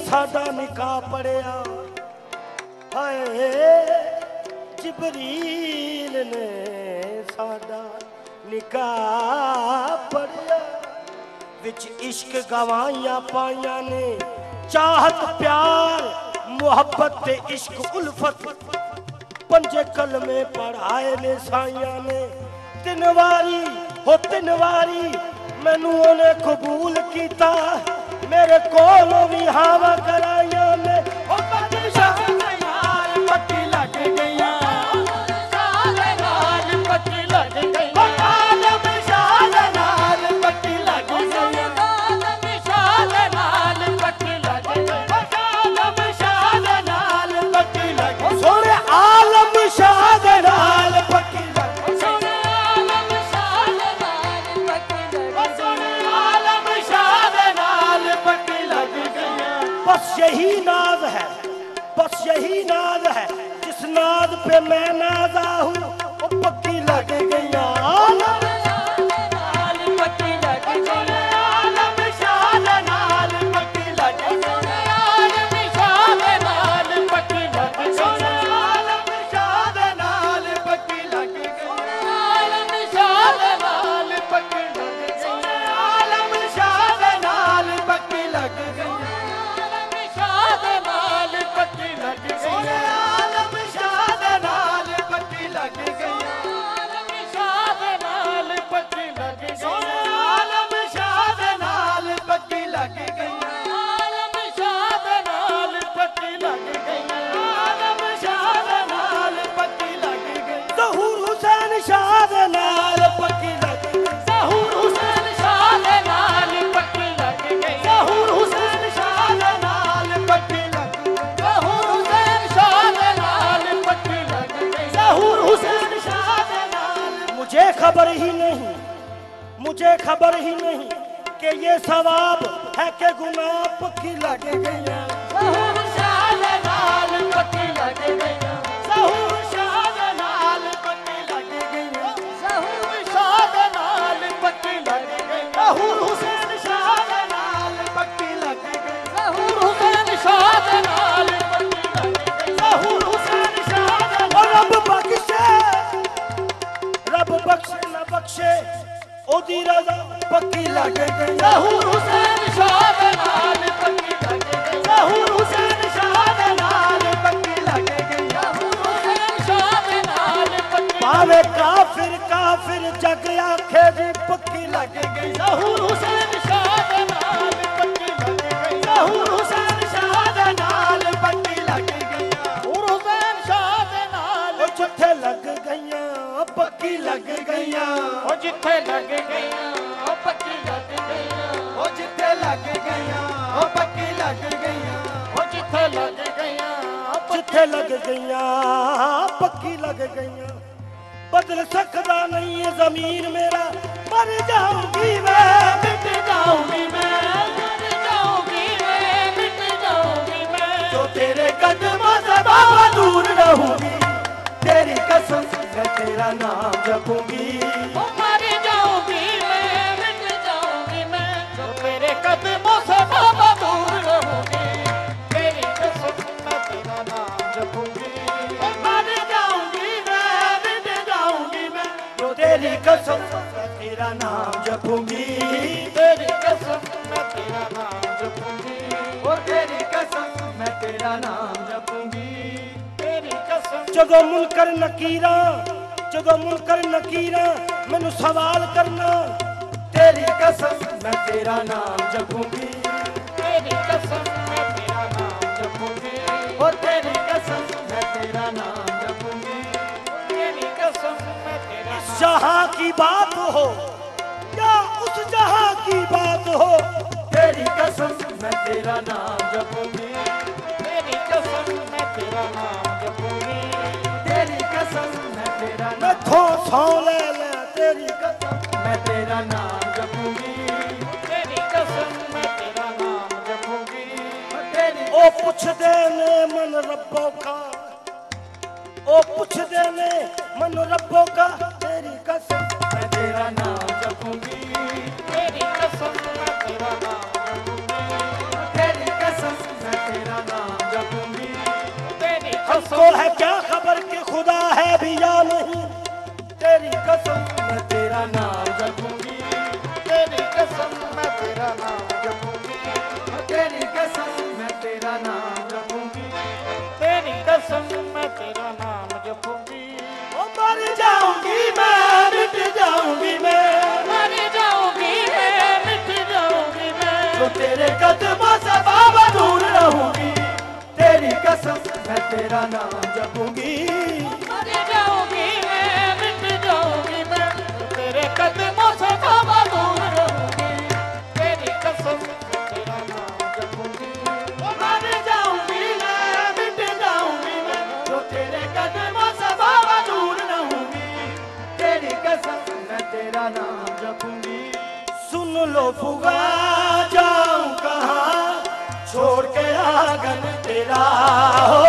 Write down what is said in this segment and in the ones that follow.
साडा निकाह पढ़िया, हाय जिबरील ने साडा निकाह पढ़िया। विच इश्क गवाइयां पाइयां ने, चाहत प्यार मुहब्बत ते इश्क उल्फत, पंजे कलमे पढ़ाए ने साइयां ने। 3 वारी हो 3 वारी मैनू उन्हें कबूल किया, मेरे कोलों भी हावा कराइयां ने। ओ बादशाह दे नाल पक्की लग गईयां, शाह दे नाल पक्की लग गईयां, आलम शाह दे नाल पक्की लग गईयां, आलम शाह दे नाल पक्की लग गईयां, आलम शाह दे नाल पक्की लग गईयां। सोने आलम शाह दे नाल पक्की लग गईयां, सोने आलम शाह दे नाल पक्की लग गईयां, सोने आलम शाह दे नाल पक्की लग गईयां। बस यही नाज है, बस यही नाज है, जिस नाज पे मैं नाजा हूँ वो पक्की लग गईयां। आलम शाह दे नाल पक्की लग गईयां, आलम शाह दे नाल पक्की लग गईयां, आलम शाह दे नाल पक्की लग गईयां, आलम शाह दे नाल पक्की लग गईयां, आलम शाह दे नाल पक्की लग गईयां, आलम शाह दे नाल पक्की लग गईयां, आलम शाह दे नाल पक्की लग गईयां, आलम शाह दे नाल पक्की लग गईयां, आलम शाह दे नाल पक्की लग गईयां, आलम शाह दे नाल पक्की लग गईयां, आलम शाह दे नाल पक्की लग गईयां, आलम शाह दे नाल पक्की लग गईयां। ज़हूर हुसैन शाह दे नाल पक्की लग गई, ज़हूर हुसैन शाह दे नाल पक्की लग गई, ज़हूर हुसैन शाह दे नाल पक्की लग गई, ज़हूर हुसैन शाह दे नाल पक्की लग गई, ज़हूर हुसैन शाह दे नाल। मुझे खबर ही नहीं, मुझे खबर ही नहीं कि ये सवाब है कि गुनाह पक्की लग गईयां। ज़हूर शाह दे नाल पक्की लग गईयां, ज़हूर शाह दे नाल पक्की लग गईयां, ज़हूर शाह दे नाल पक्की लग गईयां, ज़हूर हुसैन शाह दे नाल पक्की लग गई, ज़हूर हुसैन शाह दे नाल पक्की लग गई, ज़हूर हुसैन शाह दे नाल। रब बख्शे, रब बख्शे न बख्शे ओदी रज़ा पक्की लग गई, ज़हूर हुसैन शाह दे नाल पक्की लग गई, ज़हूर हुसैन शाह दे नाल पक्की लग गई, ज़हूर हुसैन शाह दे नाल पक्की। भावे काफिर काफिर जग आखे जी पक्की लग गई, ज़हूर हुसैन शाह दे नाल पक्की लग गई, ज़हूर हुसैन शाह दे नाल पक्की लग गई, ज़हूर हुसैन शाह दे नाल। जिथे लग गईयां पक्की लग गईयां, ओ जिथे लग गईयां ओ पक्की लग गईयां, ओ जिथे लग गईयां ओ पक्की लग गईयां, ओ जिथे लग गईयां जिथे लग गईयां पक्की लग गईयां। बदल सकता नहीं है जमीन मेरा, मर जाऊंगी मैं मिट जाऊंगी मैं, मर जाऊंगी मैं मिट जाऊंगी मैं, जो तेरे कदमों से बाबा दूर रहूंगी, तेरी कसम मैं तेरा नाम जपूंगी। ओ मर जाऊंगी मैं मिट जाऊंगी मैं, जो तेरे कदमों से बाबा दूर रहूंगी, तेरी कसम मैं तेरा नाम जपूंगी। ओ मर जाऊंगी मैं मिट जाऊंगी मैं, जो तेरी कसम मैं तेरा नाम जपूंगी, तेरी कसम मैं तेरा नाम जपूंगी, और तेरी कसम मैं तेरा नाम जपूंगी, तेरी कसम। जदों मुनकर नकीरा, जदों मुनकर नकीरा मैनू सवाल करना, तेरी कसम मैं तेरा नाम जपूंगी, तेरी कसम मैं तेरा नाम जपूंगी, और तेरी कसम मैं तेरा नाम जपूंगी, तेरी कसम मैं तेरा। इस जहां की बात हो या उस जहां की बात हो, तेरी कसम मैं तेरा नाम जपूंगी, तेरी कसम मैं तेरा नाम जपूंगी, तेरी कसम मैं तेरा। मैथों सौ ले ले तेरी कसम मैं तेरा नाम जपूंगी, तेरी कसम मैं तेरा नाम जपूंगी, तेरी। ओ पुछदे ने मन रब्बो का, ओ पुछदे ने मन रब्बो का, तेरी कसम मैं तेरा नाम जपूंगी, तेरी कसम मैं तेरा नाम जपूंगी, तेरी कसम मैं खुदा है भी या नहीं, तेरी कसम मैं तेरा नाम जपूंगी, तेरी कसम मैं तेरा नाम जपूंगी, तेरी कसम मैं तेरा नाम जपूंगी, तेरी कसम मैं तेरा नाम जपूंगी। ओ मर जाऊंगी मैं, मिट जाऊंगी मैं, मर जाऊंगी मैं, मिट जाऊंगी मैं, तो तेरे कदमों से बाबा दूर रहूंगी, तेरी कसम मैं तेरा नाम जपूंगी। मर जाऊंगी मैं, मिट जाऊंगी मैं, तेरे कदमों से बाबा दूर रहूंगी, तेरी कसम मैं तेरा नाम जपूंगी। मर जाऊंगी मैं, मिट जाऊंगी मैं, तो तेरे कदमों से बाबा दूर रहूंगी, तेरी कसम मैं तेरा नाम जपूंगी। सुन लो फुगा जाऊं कहाँ, छोड़ के आंगन तेरा हो,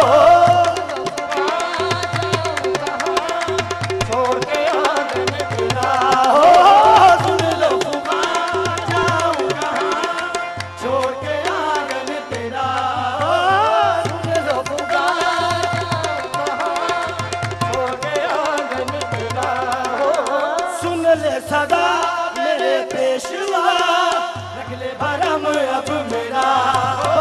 छोड़ के आंगन तेरा हो। सुन लो फुगा जाऊं कहाँ, छोड़ के आंगन तेरा हो, सुन लो फुगा छोड़ के आंगन तेरा हो। सुन ले सदा मेरे पेशवा, रख ले भरम अब मेरा हो।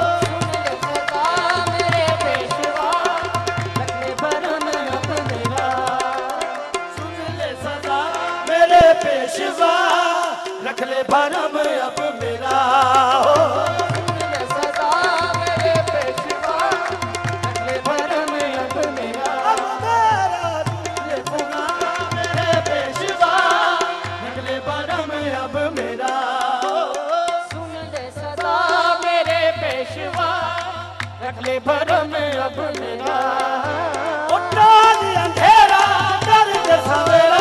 पेशवा रख ले भरम अब मेरा हो, सदा मेरे पेशवा रख ले भरम अब मेरा, अब मेरा तुझे फुगा मेरे पेशवा रख ले भरम अब मेरा हो। सुन ले सदा मेरे पेशवा रख ले भरम अब मेरा। ओ टाल अंधेरा कर दे सवेरा,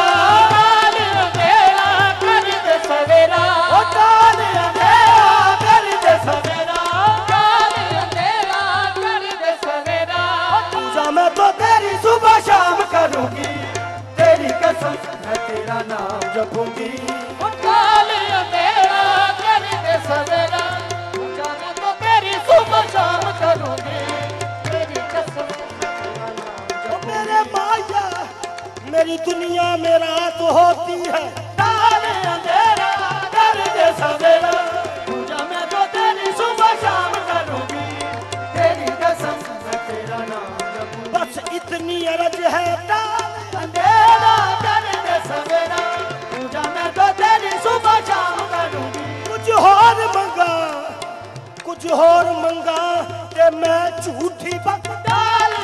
सवेरा ओ टाल अंधेरा कर दे सवेरा, काल अंधेरा कर दे सवेरा। पूजा मैं तो तेरी सुबह शाम करूंगी, तेरी कसम मैं तेरा नाम जपूंगी। काल अंधेरा कर दे सवेरा, पूजा मैं तो तेरी सुबह शाम करूंगी, तेरी कसम मैं तेरा नाम ओ मेरे माया मेरी दुनिया में रात होती है, टाल अंधेरा कर दे सवेरा, पूजा मैं तो तेरी सुबह शाम करूंगी, तेरी कसम मैं तेरा नाम जपूंगी। बस इतनी अर्ज है, टाल अंधेरा कर दे सवेरा, पूजा मैं तो तेरी सुबह शाम करूंगी। कुछ और मंगा ते मैं झूठी बक, टाल